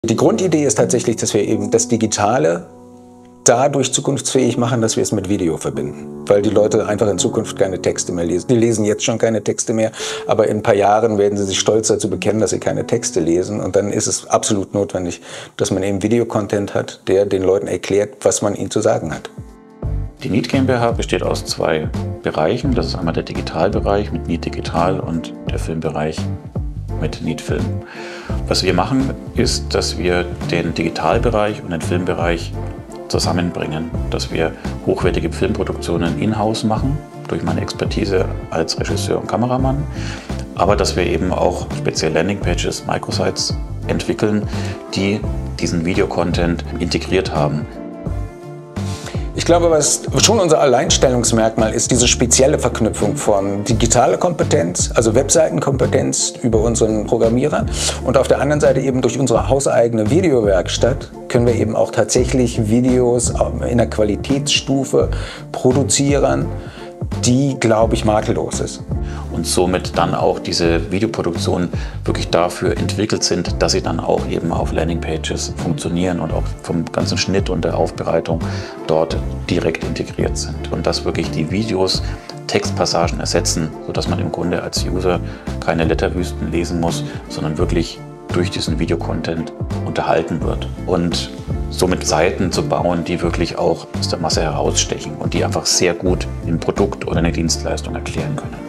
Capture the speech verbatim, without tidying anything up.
Die Grundidee ist tatsächlich, dass wir eben das Digitale dadurch zukunftsfähig machen, dass wir es mit Video verbinden. Weil die Leute einfach in Zukunft keine Texte mehr lesen. Die lesen jetzt schon keine Texte mehr, aber in ein paar Jahren werden sie sich stolz dazu bekennen, dass sie keine Texte lesen. Und dann ist es absolut notwendig, dass man eben Videocontent hat, der den Leuten erklärt, was man ihnen zu sagen hat. Die Neat GmbH besteht aus zwei Bereichen. Das ist einmal der Digitalbereich mit Neat Digital und der Filmbereich mit Neat Film. Was wir machen, ist, dass wir den Digitalbereich und den Filmbereich zusammenbringen, dass wir hochwertige Filmproduktionen in-house machen, durch meine Expertise als Regisseur und Kameramann, aber dass wir eben auch spezielle Landingpages, Microsites entwickeln, die diesen Videocontent integriert haben. Ich glaube, was schon unser Alleinstellungsmerkmal ist, diese spezielle Verknüpfung von digitaler Kompetenz, also Webseitenkompetenz über unseren Programmierer, und auf der anderen Seite eben durch unsere hauseigene Videowerkstatt können wir eben auch tatsächlich Videos in der Qualitätsstufe produzieren, die, glaube ich, makellos ist. Und somit dann auch diese Videoproduktionen wirklich dafür entwickelt sind, dass sie dann auch eben auf Landingpages funktionieren und auch vom ganzen Schnitt und der Aufbereitung dort direkt integriert sind. Und dass wirklich die Videos Textpassagen ersetzen, sodass man im Grunde als User keine Letterwüsten lesen muss, sondern wirklich durch diesen Videocontent unterhalten wird. Und somit Seiten zu bauen, die wirklich auch aus der Masse herausstechen und die einfach sehr gut ein Produkt oder eine Dienstleistung erklären können.